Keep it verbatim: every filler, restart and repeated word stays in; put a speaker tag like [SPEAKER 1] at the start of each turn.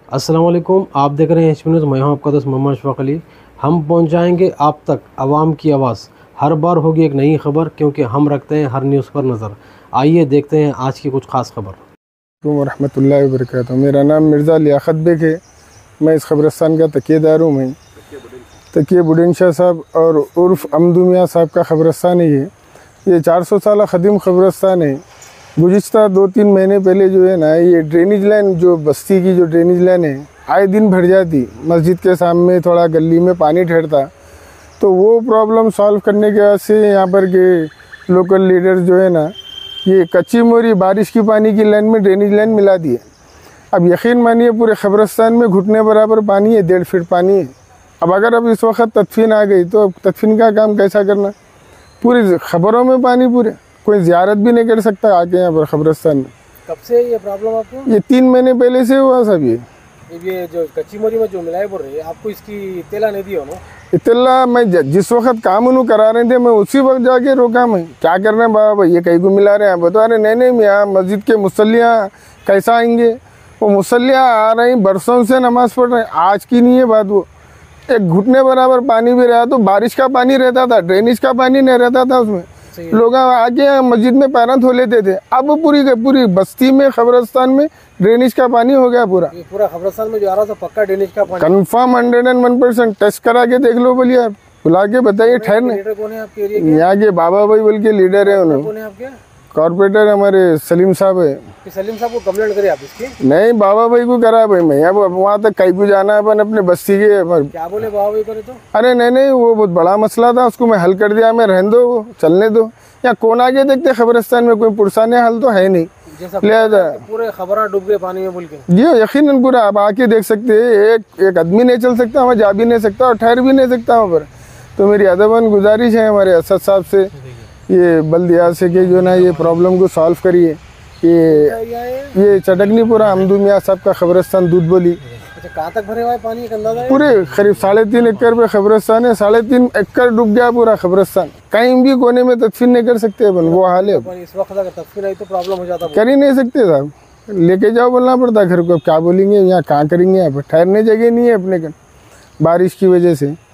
[SPEAKER 1] अस्सलाम वालेकुम, आप देख रहे हैं एच पी न्यूज़। मैं हूं आपका दोस्त मोहम्मद अशफाक अली। हम पहुंचाएंगे आप तक आवाम की आवाज़। हर बार होगी एक नई खबर, क्योंकि हम रखते हैं हर न्यूज़ पर नज़र। आइए देखते हैं आज की कुछ खास खबर।
[SPEAKER 2] रहमतुल्लाहि व बरकातहू। मेरा नाम मिर्ज़ा लियाकत बेग है। मैं इस खबरस्तान का तकिएदार हूँ। मैं तकिए बुढ़न शाह साहब और उर्फ अमदू मियाँ साहब का खबरस्तान है। ये ये चार सौ साल ख़दीम खबरस्तान है। गुज़िश्ता दो तीन महीने पहले जो है ना, ये ड्रेनेज लाइन, जो बस्ती की जो ड्रेनेज लाइन है, आए दिन भर जाती। मस्जिद के सामने थोड़ा गली में पानी ठहरता, तो वो प्रॉब्लम सॉल्व करने के वास्ते यहाँ पर के लोकल लीडर जो है ना, ये कच्ची मोरी बारिश की पानी की लाइन में ड्रेनेज लाइन मिला दी है। अब यकीन मानिए पूरे खबरस्तान में घुटने बराबर पानी है, डेढ़ फीट पानी है। अब अगर अब इस वक्त तदफीन आ गई तो अब तदफीन का काम कैसा करना? पूरी खबरों में पानी, पूरे कोई ज़ियारत भी नहीं कर सकता आके यहाँ पर खबरस्तान में।
[SPEAKER 3] कब से ये प्रॉब्लम आपको?
[SPEAKER 2] ये तीन महीने पहले से हुआ सब। ये
[SPEAKER 3] ये जो कच्ची मोरी में जो मिलाए बोल रहे हैं, आपको इसकी इत्तला नहीं दी हो ना?
[SPEAKER 2] इत्तला मैं जिस वक्त काम उन्होंने करा रहे थे, मैं उसी वक्त जाके रोका। मैं क्या कर रहे हैं बाबा, ये कहीं को मिला रहे हैं? बता रहे नहीं नहीं मियाँ, मस्जिद के मुसल्लियाँ कैसा आएंगे? वो मुसल्लियाँ आ रही बरसों से नमाज़ पढ़ रहे हैं, आज की नहीं है बात। वो एक घुटने बराबर पानी भी रहा, तो बारिश का पानी रहता था, ड्रेनेज का पानी नहीं रहता था उसमें। लोग आके मस्जिद में पैरा धो लेते थे। अब पूरी पूरी बस्ती में, खबरस्तान में ड्रेनेज का पानी हो गया पूरा।
[SPEAKER 3] ये पूरा खबरस्तान में जो आ रहा था पक्का ड्रेनेज का पानी,
[SPEAKER 2] confirm hundred and one percent. Test करा के देख लो, बोलिए आप, बुला के बताइए। ठहरने यहाँ के बाबा भाई बोल के लीडर है, उन्होंने कॉर्पोरेटर हमारे सलीम साहब है।
[SPEAKER 3] सलीम साहब को कंप्लेंट करी आप इसकी?
[SPEAKER 2] नहीं, बाबा भाई को करा भाई। मैं अब वहाँ तक कहीं को जाना है अपन अपने बस्ती के।
[SPEAKER 3] क्या बोले बाबा भाई करे तो?
[SPEAKER 2] अरे नहीं नहीं, वो बहुत बड़ा मसला था, उसको मैं हल कर दिया। मैं रहने दो, वो चलने दो। या कौन आगे देखते खबरस्तान में कोई पुरसाने हल तो है नहीं।
[SPEAKER 3] लिहाजा पूरे खबर डूब गए पानी में बोल के।
[SPEAKER 2] जी यकीनन पूरा आप आके देख सकते हैं। एक एक आदमी नहीं चल सकता वहाँ, जा भी नहीं सकता और ठहर भी नहीं सकता वहाँ पर। तो मेरी अदबन गुजारिश है हमारे असद साहब से, ये बल्दिया से कि जो ना ये प्रॉब्लम को सॉल्व करिए। ये ये चटकनीपुरा अमदू मियाँ साहब का खबरस्तान दूध बोली।
[SPEAKER 3] अच्छा, कहाँ तक भरे हुआ है पानी का अंदाजा है?
[SPEAKER 2] पूरे करीब साढ़े तीन एकड़ पे खबरस्तान है। साढ़े तीन एकड़ डूब गया पूरा खबरस्तान। कहीं भी कोने में तदफीन नहीं कर सकते अपन, वो हाल है।
[SPEAKER 3] इस वक्त अगर तदफीन आई तो प्रॉब्लम हो जाता।
[SPEAKER 2] कर ही नहीं सकते साहब, लेके जाओ बोलना पड़ता घर को। क्या बोलेंगे यहाँ, कहाँ करेंगे? यहाँ पर ठहरने जगह नहीं है अपने का, बारिश की वजह से।